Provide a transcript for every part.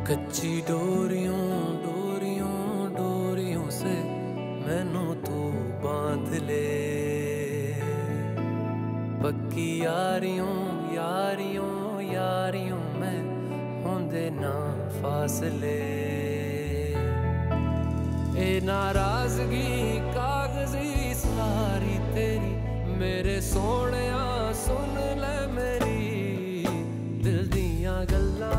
कच्ची डोरियों डोरियों डोरियों से मैनू तू बांध ले। पक्की यारियों यारियों यारियों में होंदे ना फासले। ए नाराजगी कागजी सारी तेरी मेरे सोहणिया सुन ले मेरी दिल दियां गल्लां।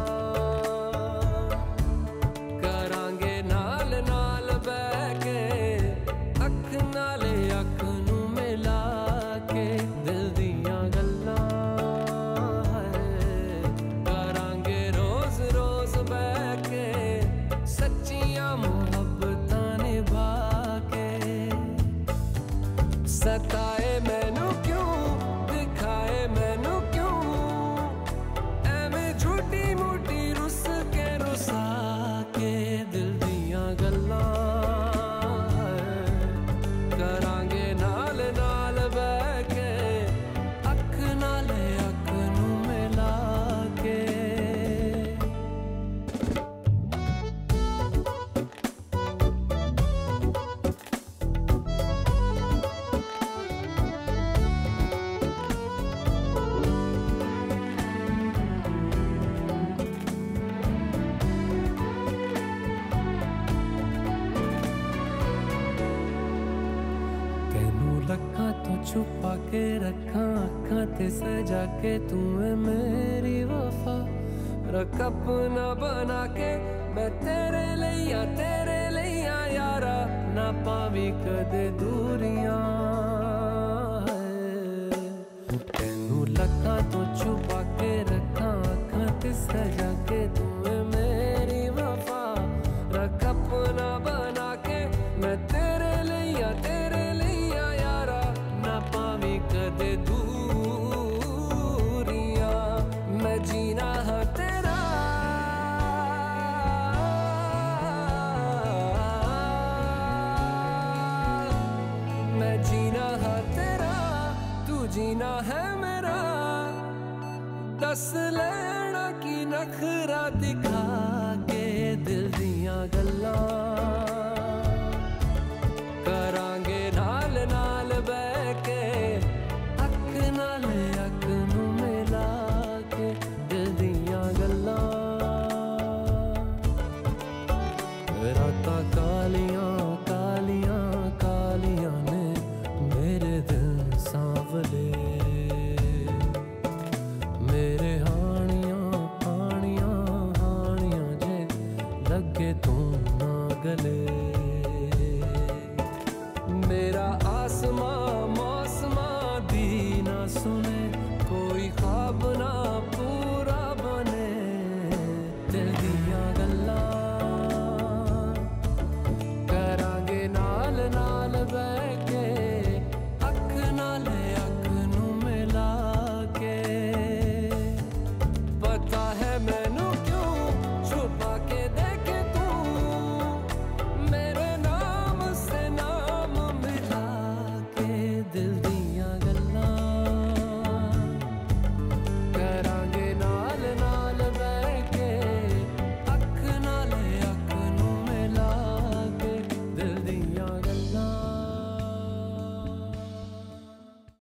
सताए मैनू क्यों दिखाए मैनू क्यों एवें झूठी मूठी रुस के रुसा के दिल दियां गल्लां करांगे नाल नाल बह के अख नाल अख नू मिला के। लखां तो छुपा के रखा अखां ते सजा के तू है मेरी वफा। रख अपना बना के मैं तेरे लिया यारा ना पावी कदे दूरियां। तेनू लखां तो छुपा के रखा अखां ते सजा के तू है मेरी वफा। रख अपना बना के मैं तेरे लिया कदे दूरियां। मैं जीना है तेरा मैं जीना है तेरा तू जीना है मेरा। दस लेना की नखरा दिखा के दिल दियां गल्लां।